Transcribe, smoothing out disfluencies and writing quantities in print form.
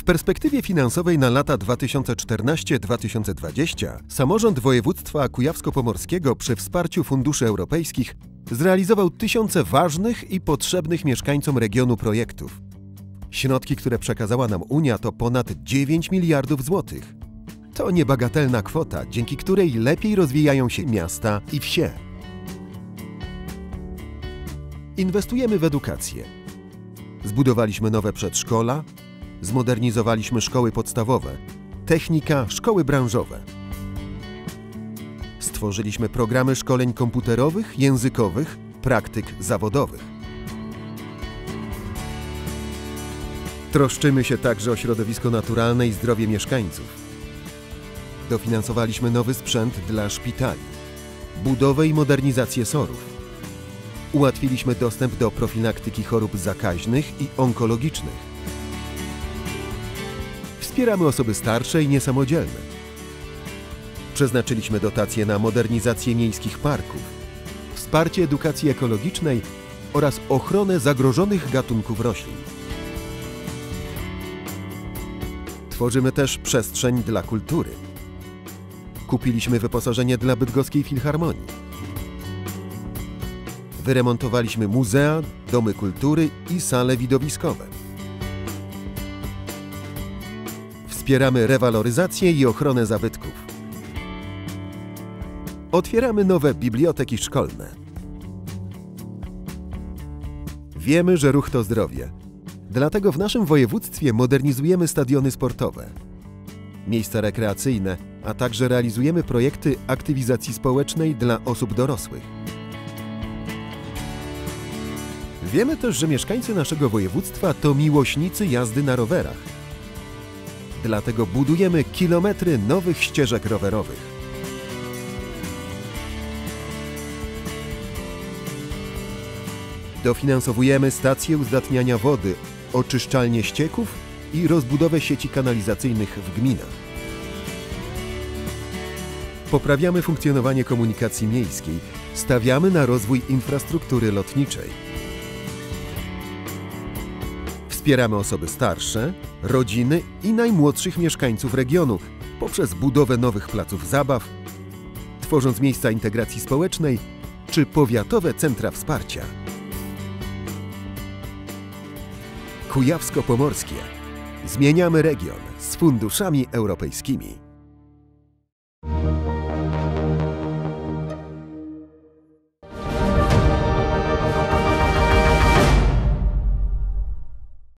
W perspektywie finansowej na lata 2014-2020 samorząd województwa kujawsko-pomorskiego przy wsparciu funduszy europejskich zrealizował tysiące ważnych i potrzebnych mieszkańcom regionu projektów. Środki, które przekazała nam Unia, to ponad 9 miliardów złotych. To niebagatelna kwota, dzięki której lepiej rozwijają się miasta i wsie. Inwestujemy w edukację. Zbudowaliśmy nowe przedszkola, zmodernizowaliśmy szkoły podstawowe, technika, szkoły branżowe. Stworzyliśmy programy szkoleń komputerowych, językowych, praktyk zawodowych. Troszczymy się także o środowisko naturalne i zdrowie mieszkańców. Dofinansowaliśmy nowy sprzęt dla szpitali, budowę i modernizację SOR-ów. Ułatwiliśmy dostęp do profilaktyki chorób zakaźnych i onkologicznych. Wspieramy osoby starsze i niesamodzielne. Przeznaczyliśmy dotacje na modernizację miejskich parków, wsparcie edukacji ekologicznej oraz ochronę zagrożonych gatunków roślin. Tworzymy też przestrzeń dla kultury. Kupiliśmy wyposażenie dla Bydgoskiej Filharmonii. Wyremontowaliśmy muzea, domy kultury i sale widowiskowe. Wspieramy rewaloryzację i ochronę zabytków. Otwieramy nowe biblioteki szkolne. Wiemy, że ruch to zdrowie. Dlatego w naszym województwie modernizujemy stadiony sportowe, miejsca rekreacyjne, a także realizujemy projekty aktywizacji społecznej dla osób dorosłych. Wiemy też, że mieszkańcy naszego województwa to miłośnicy jazdy na rowerach. Dlatego budujemy kilometry nowych ścieżek rowerowych. Dofinansowujemy stacje uzdatniania wody, oczyszczalnie ścieków i rozbudowę sieci kanalizacyjnych w gminach. Poprawiamy funkcjonowanie komunikacji miejskiej, stawiamy na rozwój infrastruktury lotniczej. Wspieramy osoby starsze, rodziny i najmłodszych mieszkańców regionu poprzez budowę nowych placów zabaw, tworząc miejsca integracji społecznej czy powiatowe centra wsparcia. Kujawsko-Pomorskie. Zmieniamy region z funduszami europejskimi.